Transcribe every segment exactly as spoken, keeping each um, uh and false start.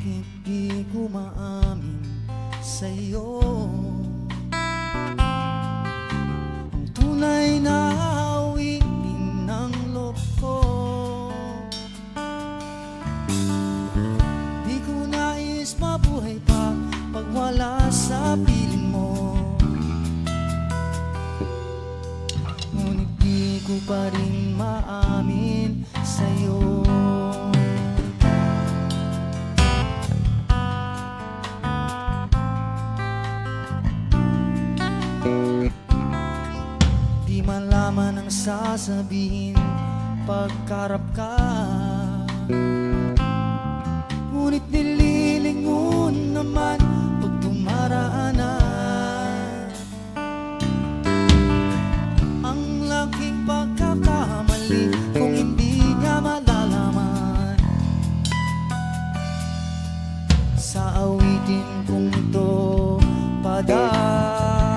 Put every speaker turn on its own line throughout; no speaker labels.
Ngunit di ko maamin sa'yo ang tunay na awitin ng loob ko. Di ko nais mabuhay pa pag wala sa piling mo. Ngunit di ko pa rin maamin sa'yo. Di malaman ang sasabihin pagkarap ka, ngunit nililingon naman pag dumaraan na. Ang laking pagkakamali kung hindi niya malalaman. Sa awitin kong ito padarama.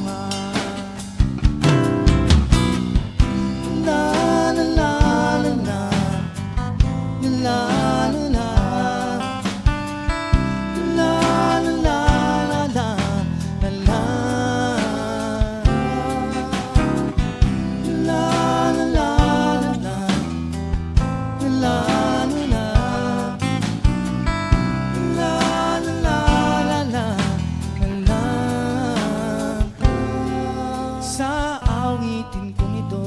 La la la la la, la la la, la la la la la, la la, la la la la, la la la, la la la la, sa awitin kong ito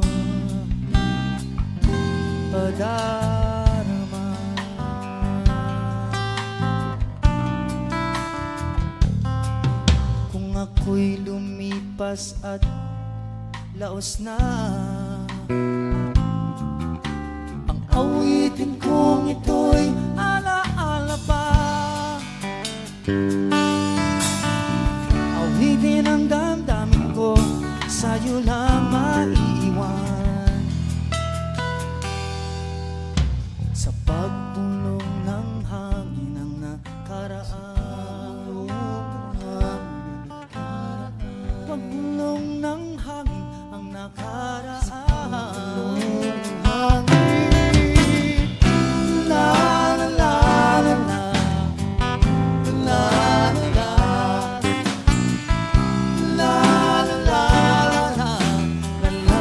padarama. Kung ako'y lumipas at laos na, ang awitin kong ito'y alaala pa. Awitin ang damdamin ko, sa'yo lang maiiwan. Sa pagpulong ng hangin ang nakaraan, pagpulong ng hangin ang nakaraan. La la la la la, la la la, la la la la, la la.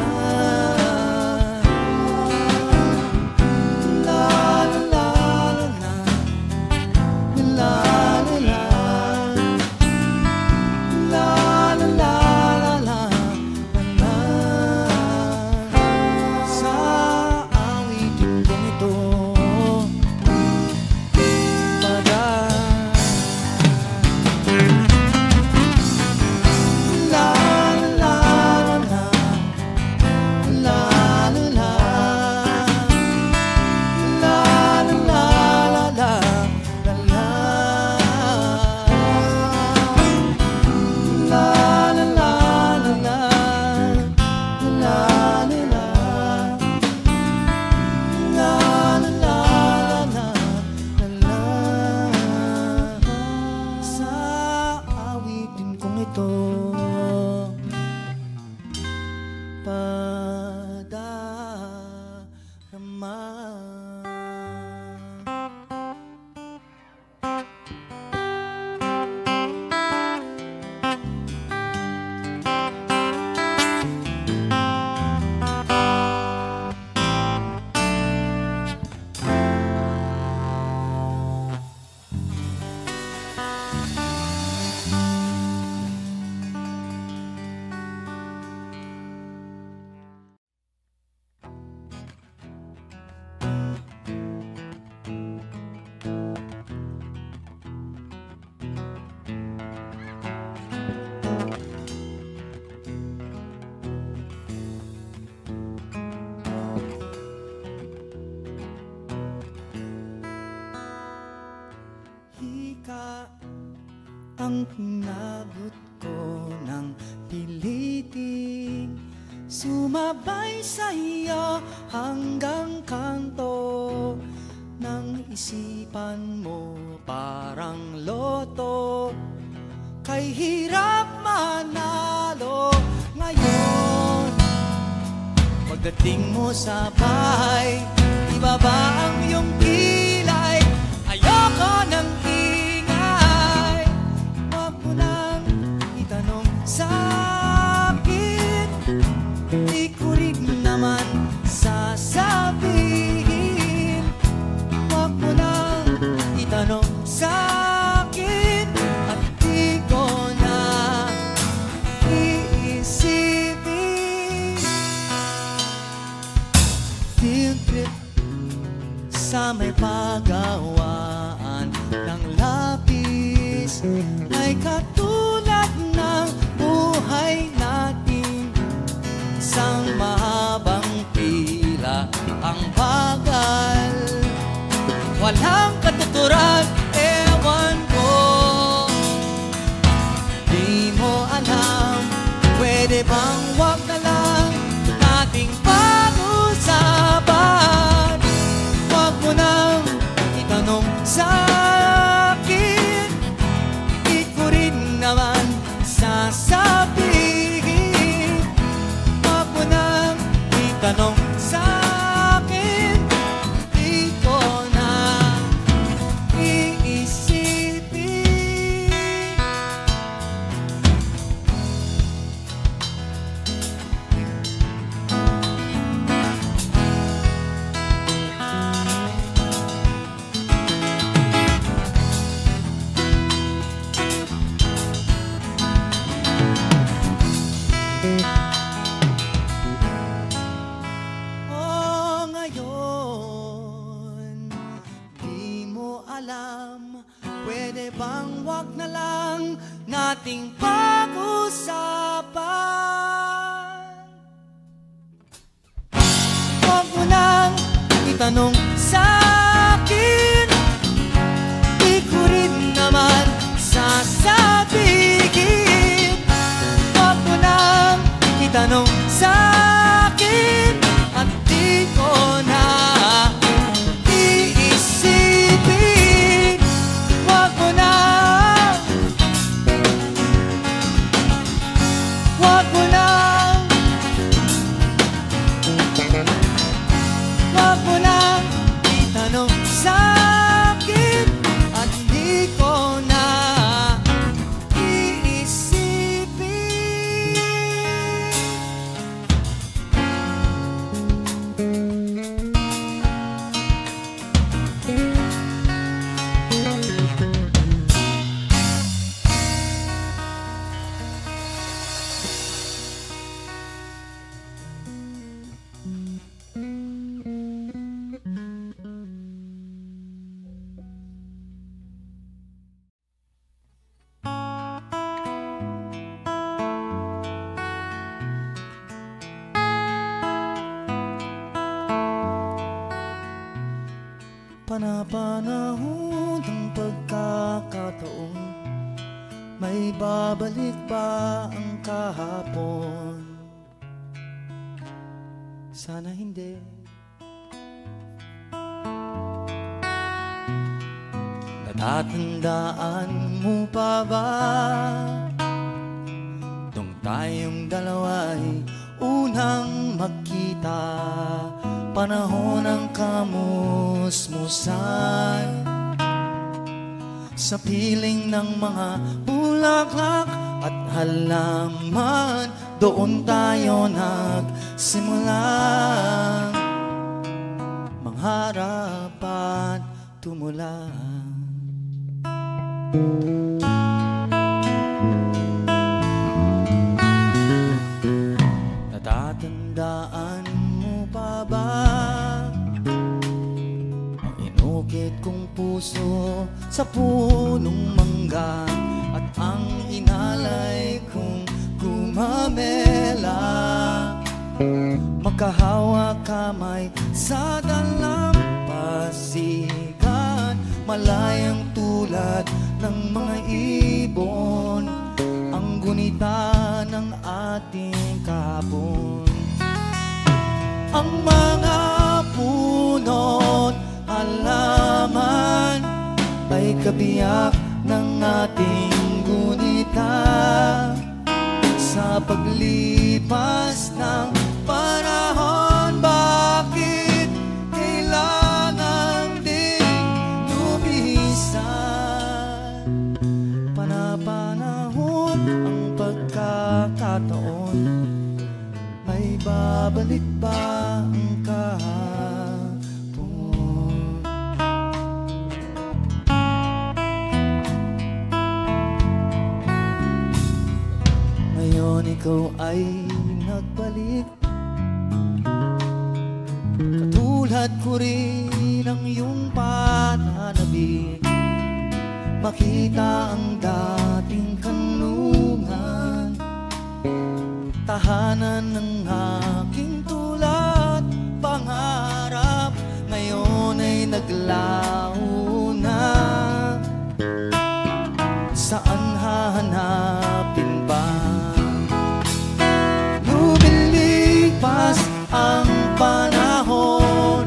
Ang hinagot ko ng piliting sumabay sa iyo hanggang kanto ng isipan mo parang loto. Kay hirap manalo ngayon, pagdating mo sa bahay, ibaba ang iyong kilay. Ayoko na itanong sa'kin at di ko na iisipin. Field trip sa may pagawaan ng lapis ay katulad ng buhay natin. Isang mahabang pila ang bagal, walang katuturan, ewan ko. Di mo alam, pwede bang wag na lang nating pag-usapan? Wag mo nang itanong sa'kin, di ko rin naman sasabihin. Wag mo nang itanong sa'kin, di ko na iisipin. Oh, ngayon, di mo alam, pwede bang wag na lang nating pag-usapan? Wag mo nang itanong sa'kin, di ko rin naman sasabihin. Wag mo nang itanong sa'kin at di ko na iisipin. Wag mo na, wag mo na, wag mo na itanong sa'kin at di ko na iisipin. Panapanahon ng pagkakataon, may babalik ba ang kahapon? Sana hindi. Natatandaan mo pa ba nung tayong dalawa'y unang magkita? Panahon ng kamusmusan, sa piling ng mga bulaklak at halaman, doon tayo nagsimula mangharap at tumulan. Natatandaan mo pa ba ang inukit kong puso sa punong mangga at ang inalay kong gumamela? Magkahawa kamay sa dalampasigan, malayang tulad ng mga ibon, ang gunita ng ating kahapon. Ang mga puno't halaman ay kabiyak ng ating gunita. Sa paglipas ng panahon, bakit kailangan ding lumisan? Panapanahon ang pagkakataon, may babalik ba ang kahapon? ikaw ay nagbalik. Katulad ko rin ang iyong pananabik, makita ang dating kanlungan, tahanan ng aking tulad. Pangarap ngayon ay naglaho na, saan hahanapin ba? Lumilipas ang panahon,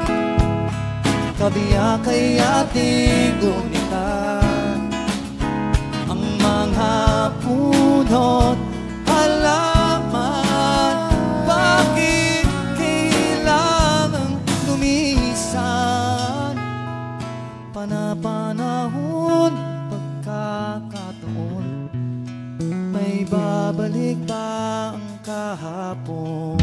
kabiyak ay ating gunitan. Ang mga punot, halaman, bakit kailangang lumisan? Panapanahon, pagkakataon, may babalik ba ang kahapon?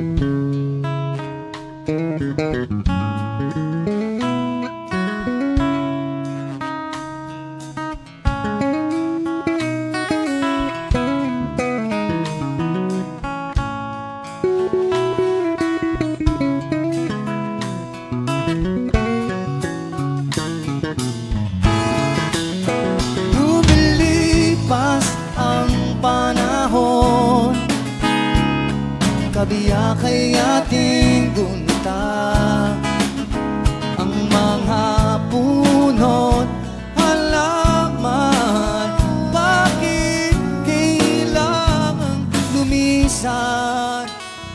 Kabiyak ay ating gunita. Ang mga punot, halaman, bakit kailangang lumisan?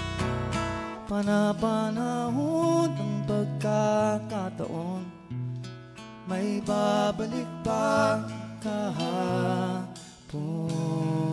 Panapanahon ng pagkakataon, may babalik ba kahapon?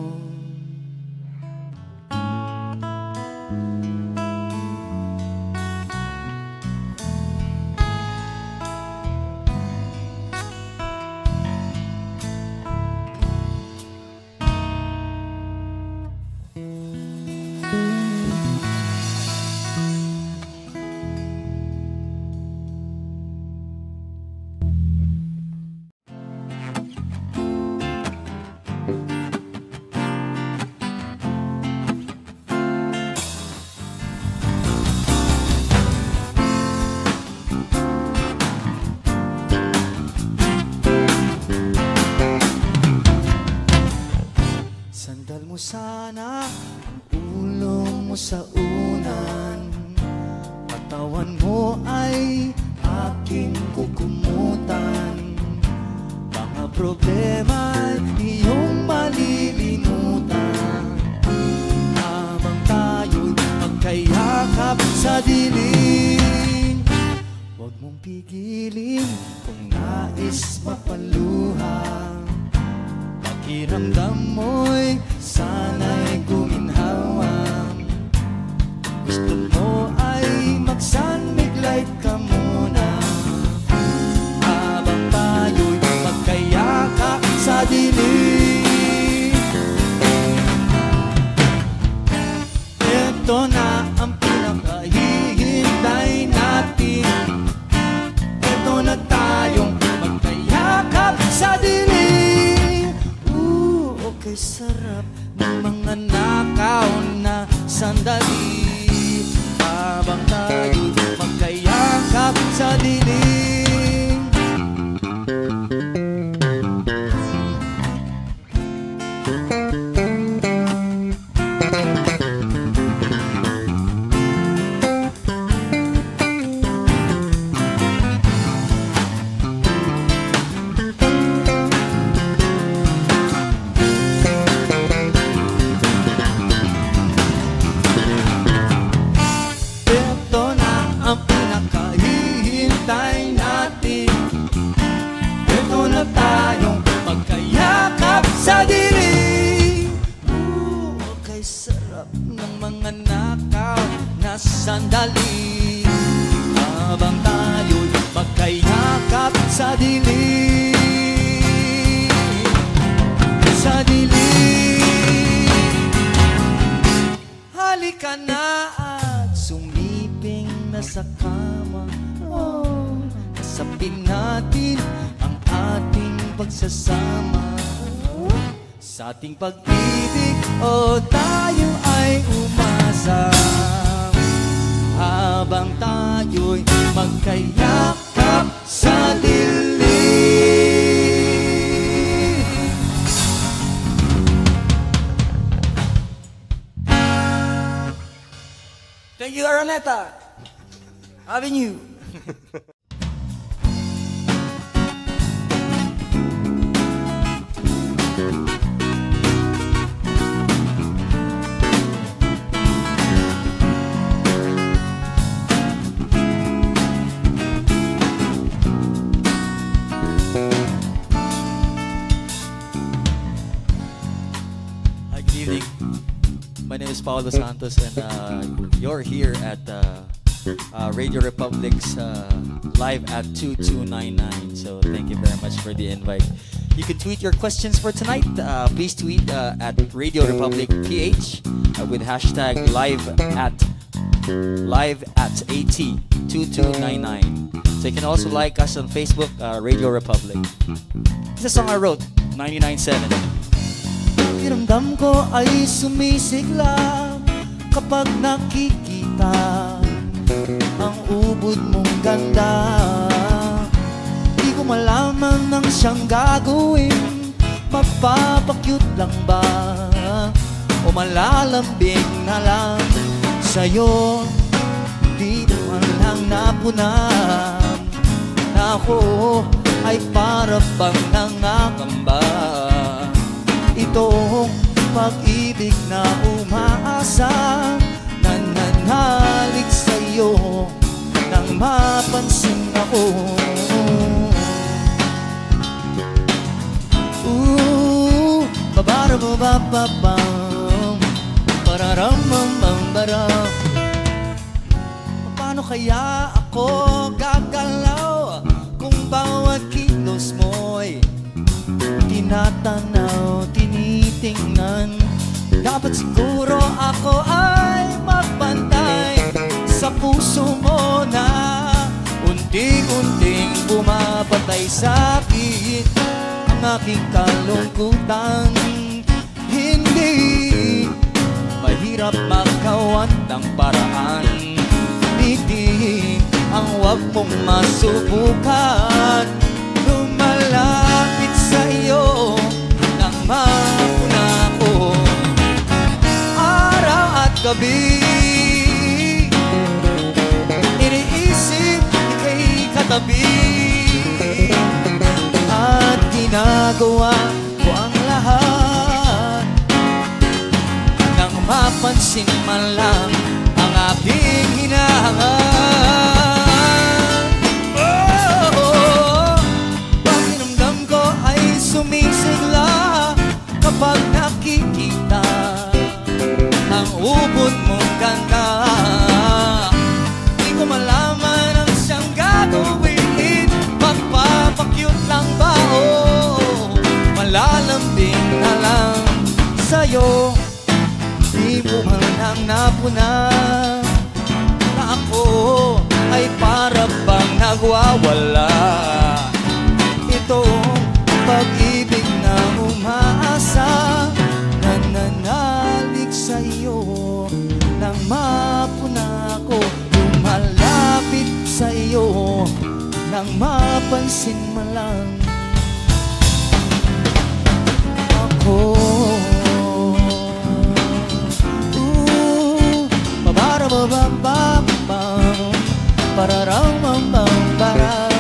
Sandal mo sana ang ulo mo sa unan, katawan mo ay aking kukumutan. Mga problema'y iyong malilimutan, habang tayo'y magkayakap sa dilim. Huwag mong pigilin kung nais mapaluha, pakiramdam mo'y sana'y guminhawang. Gusto mo ay mag-sunlight ka muna, habang tayo'y magkayakap sa dilim. Ito na ang pinakahihintay natin, ito na tayong magkayakap sa dilim. Kay sarap ng mga nakaw na sandali, habang tayo'y magkayakap sa dilim. Sa dilim, uh, kay sarap ng mga nakaw na sandali, habang tayo'y magkayakap sa dilim. Sa dilim, halika na at sumiping na sa kama. Oh, kasapin natin ang ating pagsasama. Sa ating pag-ibig O tayo ay umasa habang tayo'y magkayakap sa dilim. Thank you, Araneta Avenue. Hi, good evening. My name is Paulo Santos, and uh, you're here at uh, uh, Radio Republic's uh, live at two two nine nine. So thank you very much for the invite. You can tweet your questions for tonight. Uh, please tweet uh, at Radio Republic P H uh, with hashtag live at live at AT two two nine nine. So you can also like us on Facebook, uh, Radio Republic. This is a song I wrote, ninety-nine point seven. Pakiramdam ko ay sumisigla kapag nakikita ang ubod mong ganda. Di ko malaman nang siyang gagawin, magpapakyut lang ba o malalambing na lang sa'yo. Di naman lang napunan na ako ay para bang nangangamba. Itong pag-ibig na umaasa, nananalig sa'yo nang mapansin ako. Ooh, babarabababam, pararamamambaram. Paano kaya ako gagalaw kung bawat kilos mo'y tinatanaw, tinitingnan? Dapat siguro ako ay magbantay sa puso mo na unti-unting bumabantay sa akin ang aking kalungkutan. Hindi mahirap magkawan ng paraan, hindi ang wag mong masubukan. Lumalapit sa'yo nang mapuna ko araw at gabi. Iniisip ika'y katabi at ginagawa ko ang lahat nang mapansin man lang ang aking hinahangan. Sumisigla kapag nakikita ang ubod mong ganda. Di ko malaman ang siyang gagawin, magpapakyut lang ba o malalambing na lang sa'yo. Di mo man lang napuna na ako ay para bang nagwawala. Itong pag-ibig na umaasa, nananalig sa'yo nang mapuna ko. Lumalapit sa'yo nang mapansin mo lang ako. Ooh, babarabababam, pararamambambara.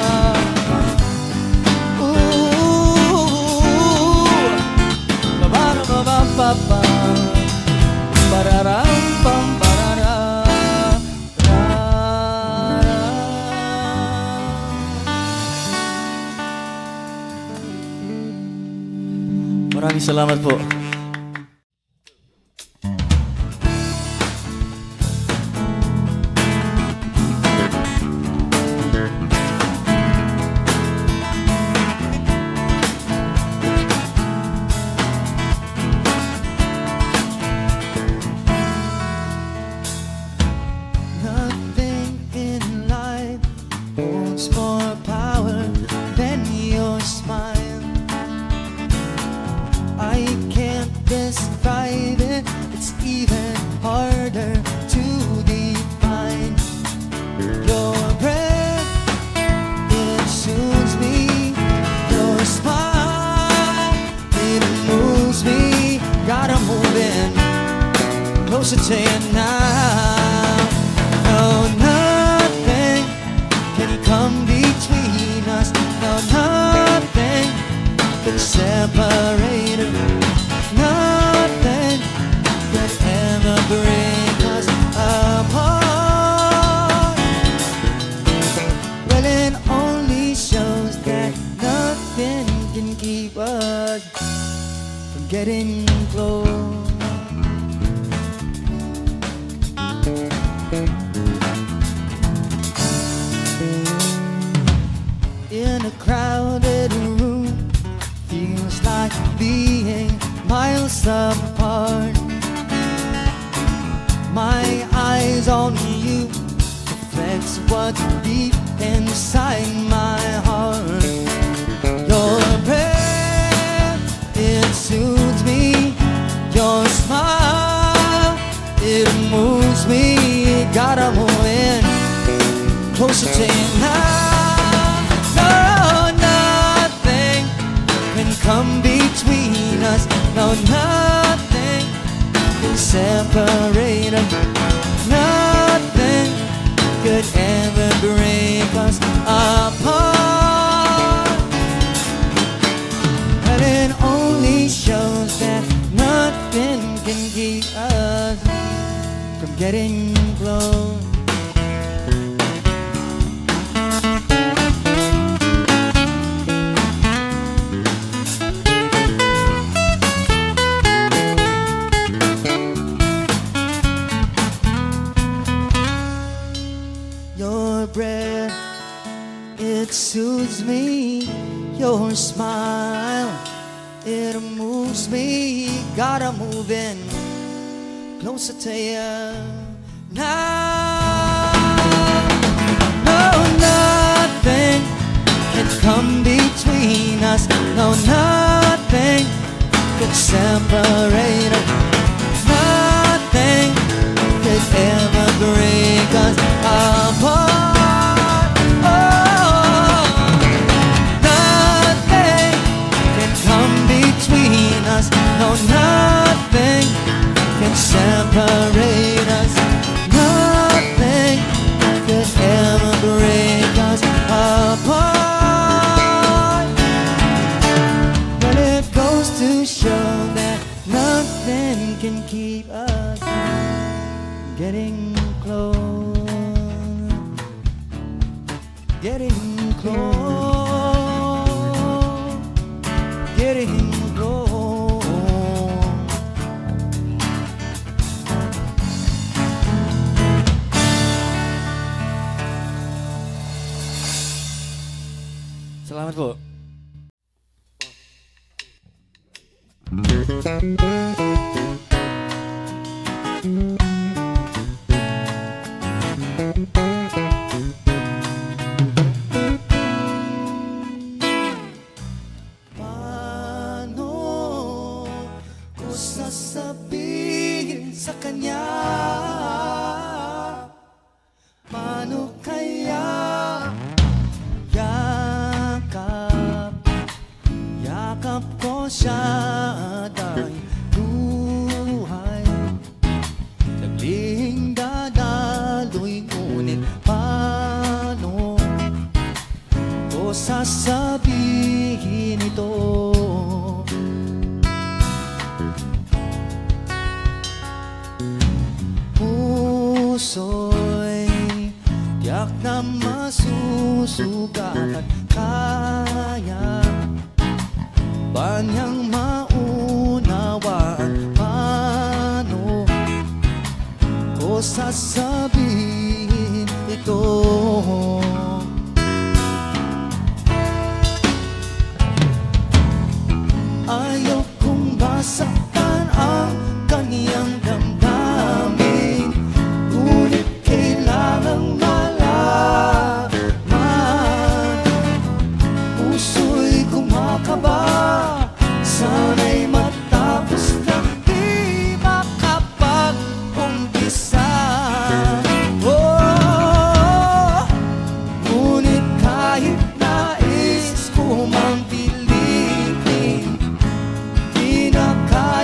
Papa, pararam pam parara. Maraming salamat po. I can't closer to you now. No, nothing can come between us. No, nothing can separate us. Nothing could ever break us apart. Well, it only shows that nothing can keep us from getting close. In a crowded room, feels like being miles apart. My eyes on you reflects what's deep inside my heart. Your breath, it soothes me. Your smile, it moves me. Gotta move in closer to you now. No, nothing can come between us. No, nothing can separate us. Nothing could ever break us apart. But it only shows that nothing can keep us from getting close. Your breath, it soothes me. Your smile, it moves me. Gotta move in closer to you now. No, nothing can come between us. No, nothing could separate us. Nothing could ever break us apart. Oh, nothing can come between us. No, nothing can separate us. Nothing could ever break us apart. But it goes to show that nothing can keep us getting close, getting close, getting close. Salamat po. Paano ko sasabihin sa kanya? Paano kaya yakap, yakap ko siya dahil buhay naglihing dadaloy, ngunit paano ko sasabihin ito? Puso'y tiyak na masusugatan. Kaya ba niyang maunawaan? Paano ko sasabihin ito? Ayaw kong masaktan ang kaniyang damdamin, ngunit kailangang malaman. Puso'y kumakaba, sana'y matapos na di makapag-umpisa. Oh, ngunit kahit nais ko mang pilitin, di na kaya.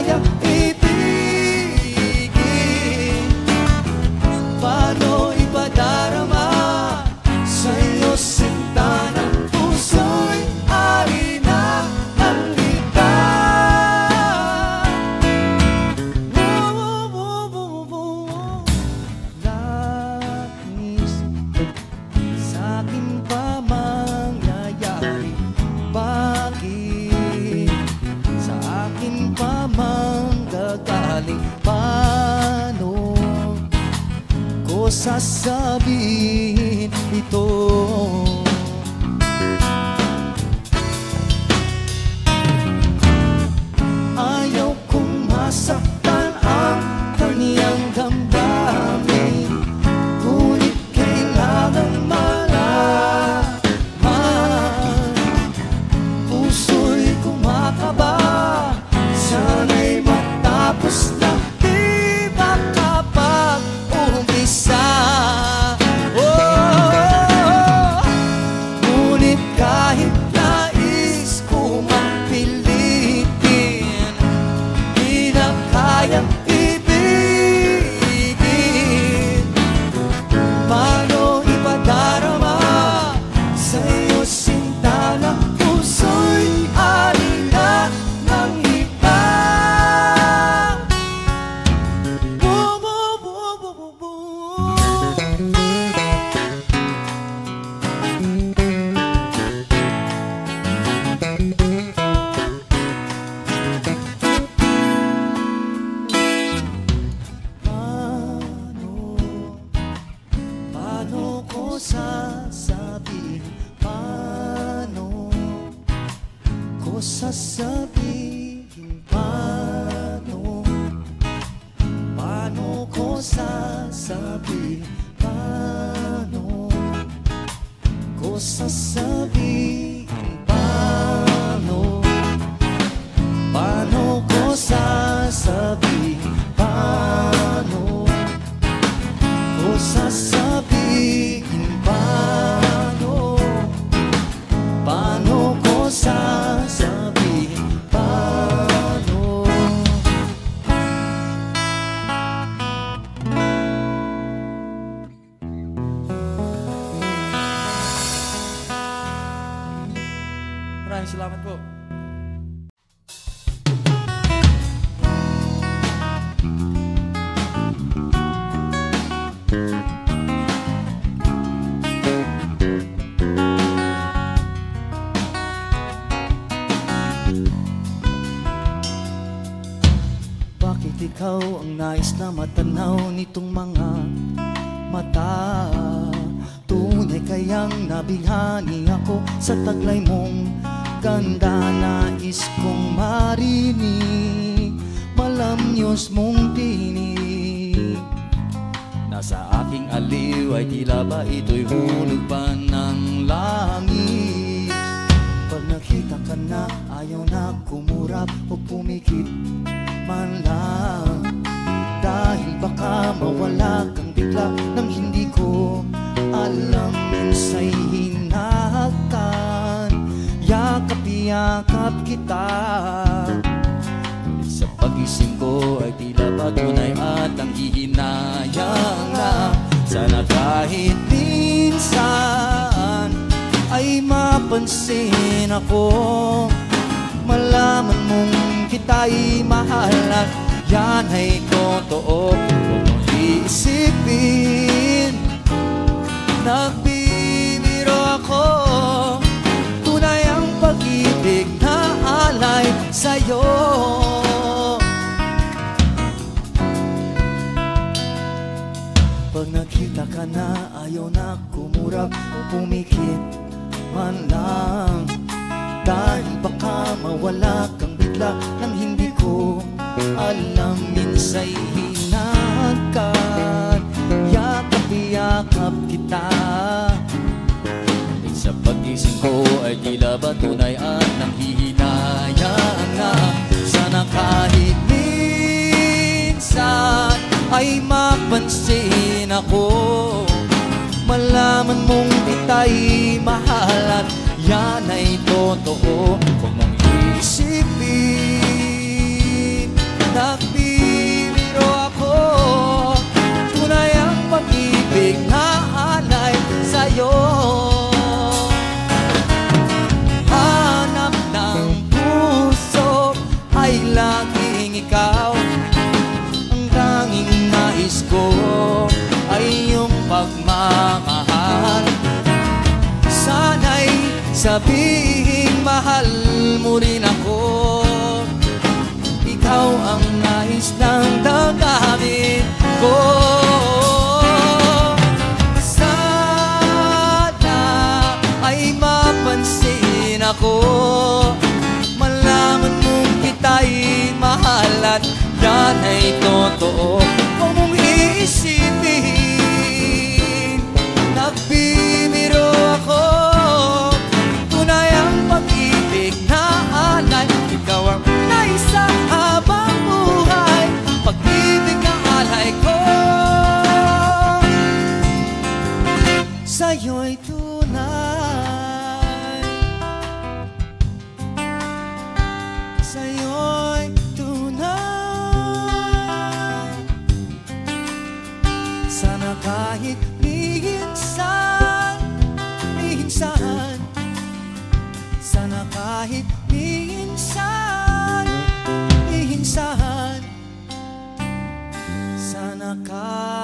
ko sasabihin ito. Ayaw kong masaktan ang kaniyang damdamin, ngunit kailangan malaman. Puso'y kumakaba, sana'y matapos na di makapag-umpisa. Oh, ngunit kahit nais ko mang pilitin, di na kayang ibigin. Paano ipadarama sa'yo sinta na puso'y alina ng iba? Bo, bo, bo, bo, bo, bo. Paano, paano ko sasabihin? Paano ko sasabihin? Paano, paano ko sasabihin? Paano ko sasabihin? Paano, paano ko sasabihin? Paano ko sasabihin? Paano, paano ko sasabihin? Paano? Maraming salamat po. Bakit ikaw ang nais na matanaw nitong mga mata? Tunay kayang nabighani ako sa taglay mong ganda. Nais kong marinig malamyos mong tinig. Nasa aking aliw ay tila ba ito'y hulog pa ng langit. Pag nakita ka na, ayaw na kumurap o pumikit man lang, dahil baka mawala kang bigla nang hindi ko alam. Minsa'y hinahagkan, yakap-yakap kita. Sa pagising ko ay tila ba tunay at ang hihinayang na sana kahit minsan ay mapansin ako, malaman mong kita'y mahal at yan ay totoo. Huwag mong iisipin, nagbibiro ako, tunay ang pag-ibig na alay sa'yo. Pag nakita ka na, ayaw na kumurap o pumikit man lang, dahil baka mawala kang bigla nang hindi ko alam. Minsa'y hinahagkan, yakap-yakap kita. Sa pagising ko ay tila ba tunay at nanghihinayang na sana kahit minsan ay mapansin ako, malaman mong kita'y mahal at yan ay totoo. Huwag mong isipin, nagbibiro ako, tunay ang pag-ibig na alay sa'yo. Hanap ng puso ay laging ikaw, ang tanging nais ko ay iyong pagmamahal. Sana'y sabihing mahal mo rin ako, ikaw ang nais ng damdamin ko.
minsan, minsan. Sana kahit minsan, minsan. Sana kahit